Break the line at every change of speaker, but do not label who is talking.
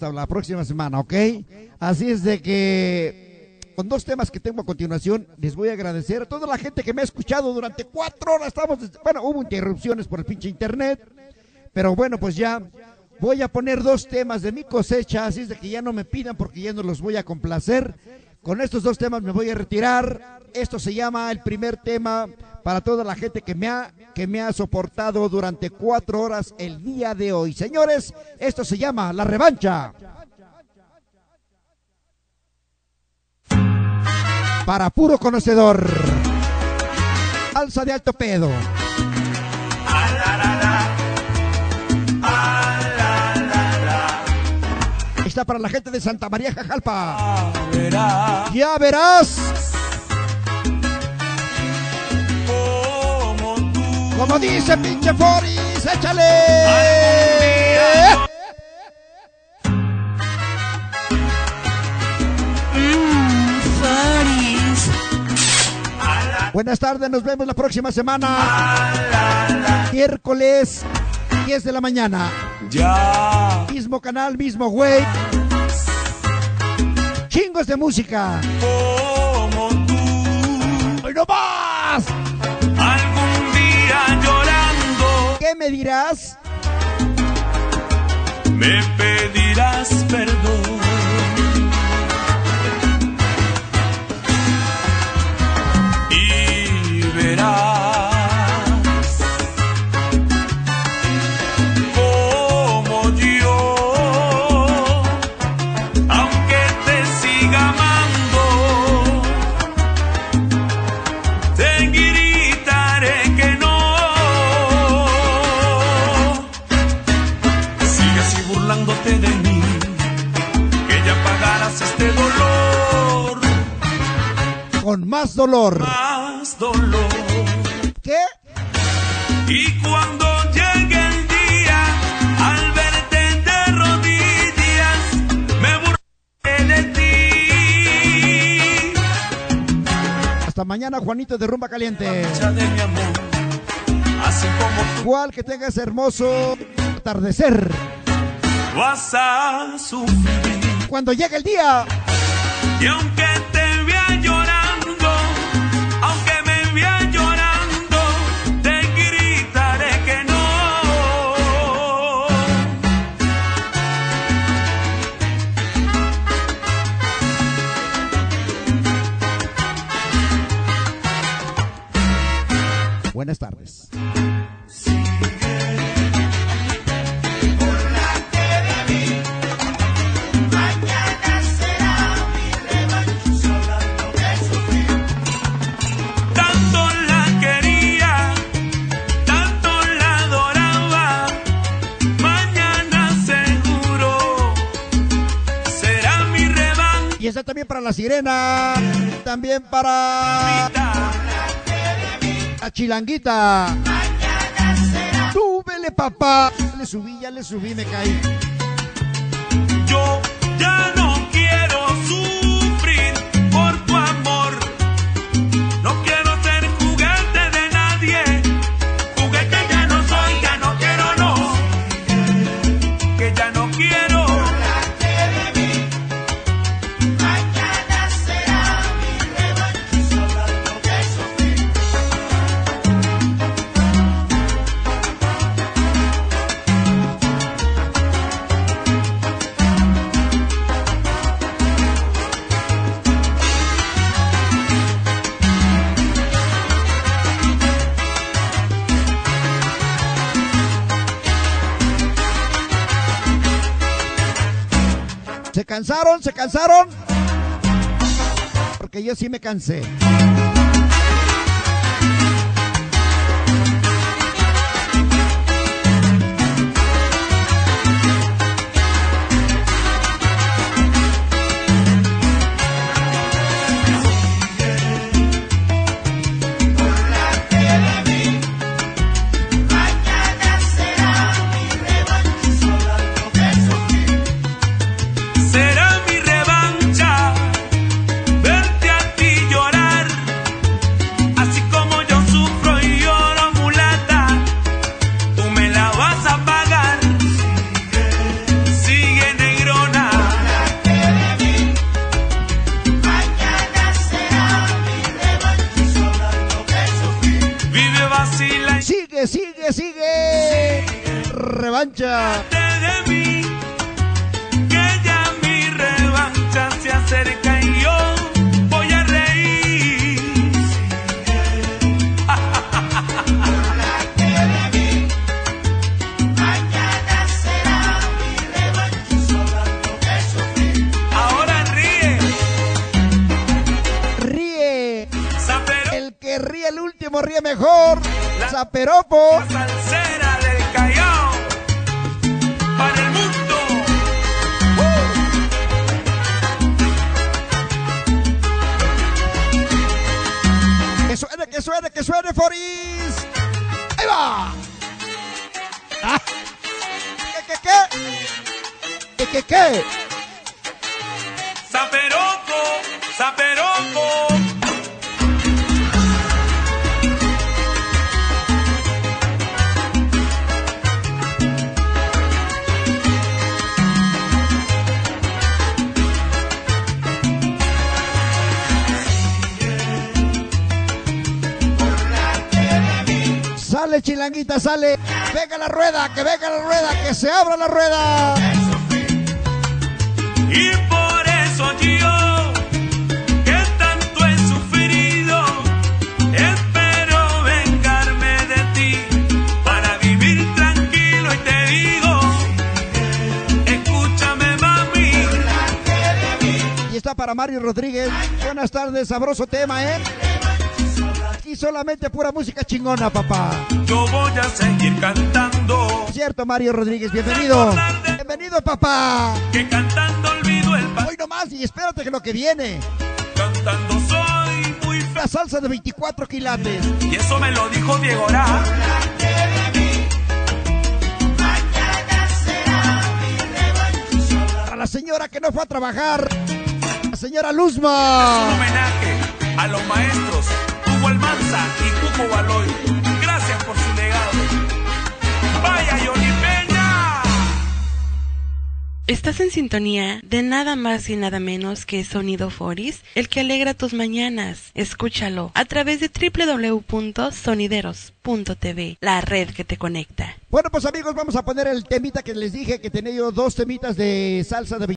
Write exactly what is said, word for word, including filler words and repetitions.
hasta la próxima semana, ¿ok? Así es de que con dos temas que tengo a continuación, les voy a agradecer a toda la gente que me ha escuchado durante cuatro horas. Estamos, bueno, hubo interrupciones por el pinche internet, pero bueno, pues ya voy a poner dos temas de mi cosecha, así es de que ya no me pidan porque ya no los voy a complacer. Con estos dos temas me voy a retirar. Esto se llama el primer tema para toda la gente que me ha, que me ha soportado durante cuatro horas el día de hoy. Señores, esto se llama La Revancha. Para puro conocedor. Alza de alto pedo. Está para la gente de Santa María Jajalpa. Verás. Ya verás. Como, tú. Como dice pinche Foris, échale.
Mm, Foris.
Buenas tardes, nos vemos la próxima semana. Miércoles, diez de la mañana. Ya. Mismo canal, mismo güey. Chingos de música. Como tú. ¡Hoy no más!
Algún día llorando.
¿Qué me dirás?
Me pedirás perdón. Y verás. De mí, que ya pagarás este dolor.
Con más dolor.
Más dolor.
¿Qué?
Y cuando llegue el día, al verte de rodillas, me burlaré de ti.
Hasta mañana, Juanito de Rumba Caliente.
De mi amor, así como tú.
Igual que tengas hermoso atardecer.
Vas a sufrir
cuando llegue el día.
Y aunque te vea llorando, aunque me vea llorando, te gritaré que no.
Buenas tardes. Y está también para la sirena, también para la chilanguita. Súbele, papá. Le subí, ya le subí, me caí.
Yo ya no quiero sufrir por tu amor. No quiero ser juguete de nadie. Juguete ya no soy, ya no quiero, no. Que ya no quiero.
¿Se cansaron? ¿Se cansaron? Porque yo sí me cansé.
Será mi revancha verte a ti llorar.
revancha.
de mí, que ya mi revancha se acerca y yo voy a reír. Ahora ríe.
Ríe.
Zapero,
El que ríe el último ríe mejor. Zaperopo.
salsera del Callao, para el mundo. ¡Uh!
Que suene, que suene, que suene, Foris. ¡Ahí va! Ah. ¿Qué, qué, qué? ¿Qué, qué, qué?
Zaperoco, Zaperoco.
Sale, chilanguita, sale. Venga la rueda, que venga la rueda, que se abra la rueda.
Y por eso yo, que tanto he sufrido, espero vengarme de ti para vivir tranquilo. Y te digo, escúchame, mami.
Y está para Mario Rodríguez. Buenas tardes, sabroso tema, ¿eh? Aquí solamente pura música chingona, papá.
Yo voy a seguir cantando,
Cierto, Mario Rodríguez, bienvenido. Bienvenido, papá.
que cantando olvido el pa-
Hoy nomás y espérate que lo que viene.
Cantando soy muy feliz.
La salsa de veinticuatro quilates.
Y eso me lo dijo Diego Ra.
Para la señora que no fue a trabajar. La señora
Un
Luzma.
homenaje a los maestros Hugo Almanza y Cuco Baloy. Gracias por su legado. Vaya Johnny Peña.
Estás en sintonía de nada más y nada menos que Sonido Foris, el que alegra tus mañanas. Escúchalo a través de doble u doble u doble u punto sonideros punto t v, la red que te conecta.
Bueno, pues amigos, vamos a poner el temita que les dije que tenía yo dos temitas de salsa de